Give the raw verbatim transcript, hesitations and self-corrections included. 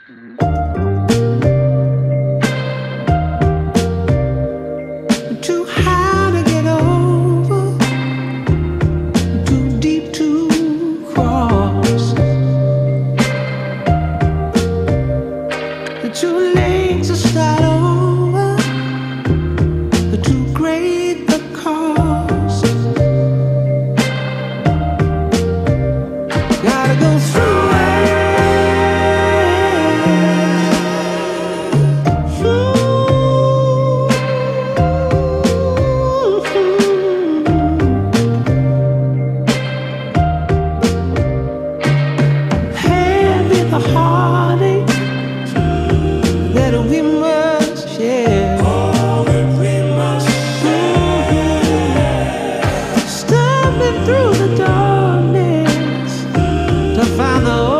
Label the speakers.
Speaker 1: Too high to get over, too deep to cross. Too late to start over, too great the cost. Gotta go through it. Heavy the heartache that we must share. Oh, that we must share. Stumbling through the darkness to find the